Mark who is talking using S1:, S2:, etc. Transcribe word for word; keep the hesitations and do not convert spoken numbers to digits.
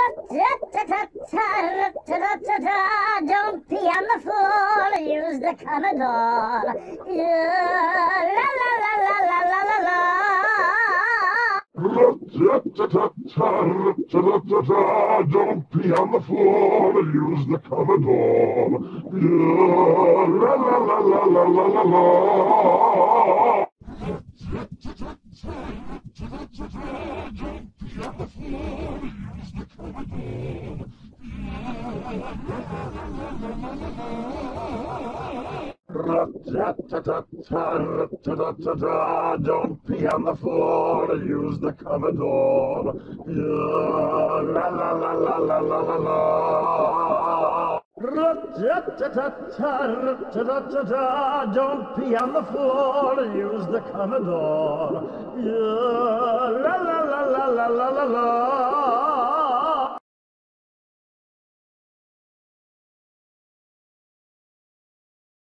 S1: Don't pee on the floor, use the Commodore. Yeah, la la la la la la la la.
S2: Don't pee on the floor, use the Commodore. Yeah, la la la la la la la la. Don't pee on the floor, use the Commodore. Yeah, la la la la la la la la. Don't pee on the floor, use the Commodore. Yeah, la la la la la la la la.